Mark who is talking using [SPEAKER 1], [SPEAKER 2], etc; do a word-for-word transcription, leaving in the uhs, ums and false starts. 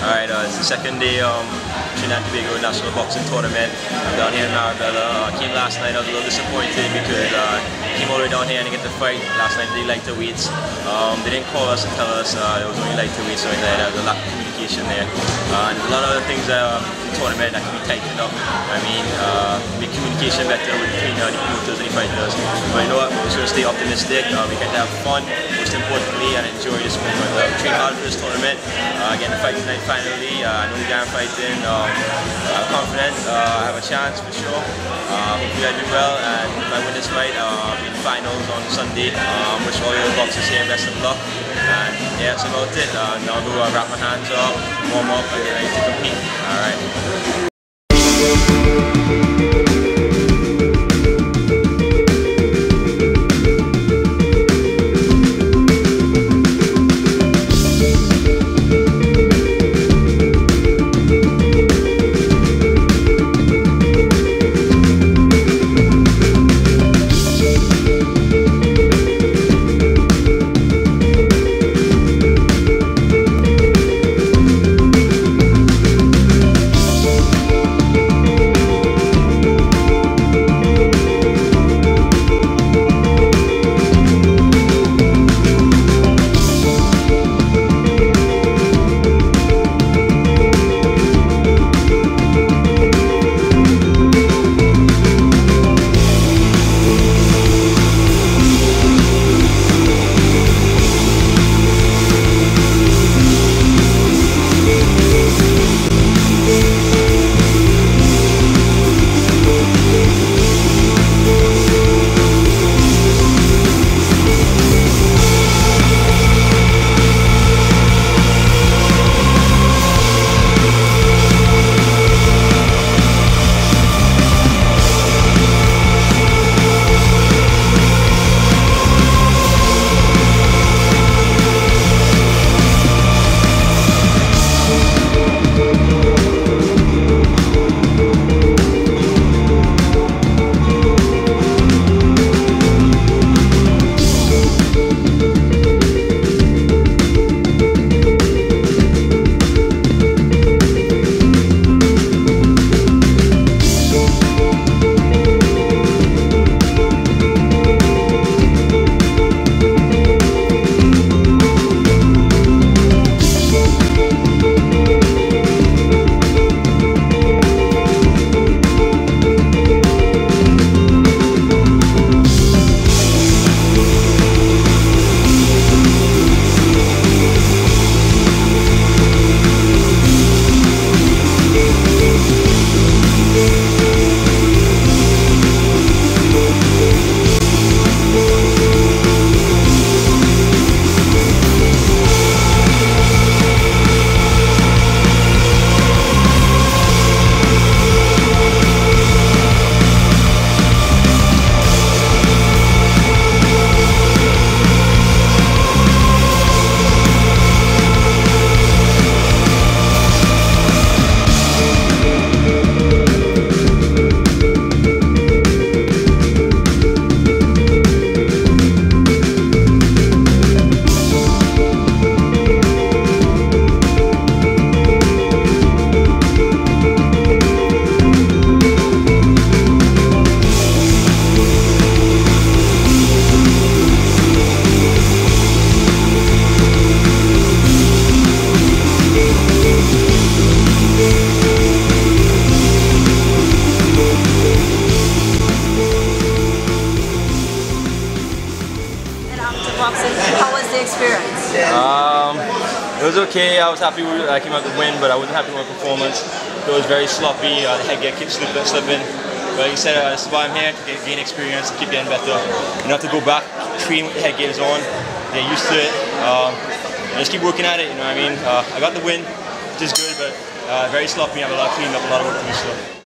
[SPEAKER 1] Alright, uh, it's the second day um, Trinidad and Tobago National Boxing Tournament. I'm down here in Marabella. I uh, came last night, I was a little disappointed because uh, I came all the way down here and get the fight. Last night they lighter weights. Um, they didn't call us and tell us uh, it was only lighter weights, so there was a lack of communication there. Uh, and a lot of other things uh, in the tournament that can be tightened up. I mean, uh, make communication better between uh, the promoters and the fighters. But you know what, we're just going to stay optimistic. Uh, we get to have fun, most importantly, and enjoy this moment. Uh, we train hard for this tournament. Uh, again, the fight tonight finally. Uh, I know the guy I'm fighting. Um, I'm confident. Uh, I have a chance for sure. Uh, hopefully I do well, and if I win this fight, uh, I'll be in the finals on Sunday. Um, wish all your boxers here best of luck. And yeah, that's about it. Uh, now I'll go uh, wrap my hands up, warm up, and get ready to compete. All right.
[SPEAKER 2] How was the experience?
[SPEAKER 1] Um, it was okay. I was happy with, I came out to win, but I wasn't happy with my performance. It was very sloppy. Uh, the headgear kept slipping, slipping. But like I said, uh, this is why I'm here, to get, gain experience, to keep getting better. You don't have to go back, train with the headgears on, get used to it. Um, and just keep working at it, you know what I mean? Uh, I got the win, which is good, but uh, very sloppy. I have a lot of cleaning up, a lot of work to do still.